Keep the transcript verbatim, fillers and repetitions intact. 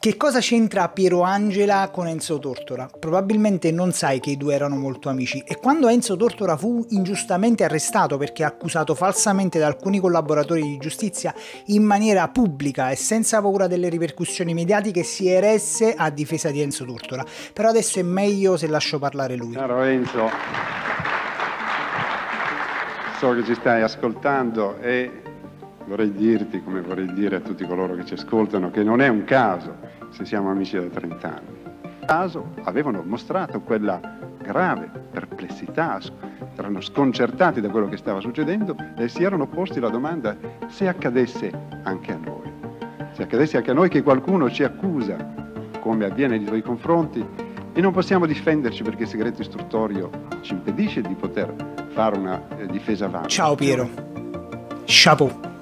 Che cosa c'entra Piero Angela con Enzo Tortora? Probabilmente non sai che i due erano molto amici e quando Enzo Tortora fu ingiustamente arrestato perché accusato falsamente da alcuni collaboratori di giustizia in maniera pubblica e senza paura delle ripercussioni mediatiche si eresse a difesa di Enzo Tortora. Però adesso è meglio se lascio parlare lui. Caro Enzo, so che ci stai ascoltando e vorrei dirti, come vorrei dire a tutti coloro che ci ascoltano, che non è un caso se siamo amici da trent'anni. In caso avevano mostrato quella grave perplessità, erano sconcertati da quello che stava succedendo e si erano posti la domanda se accadesse anche a noi. Se accadesse anche a noi che qualcuno ci accusa, come avviene nei tuoi confronti, e non possiamo difenderci perché il segreto istruttorio ci impedisce di poter fare una eh, difesa valida. Ciao Piero. Chapeau.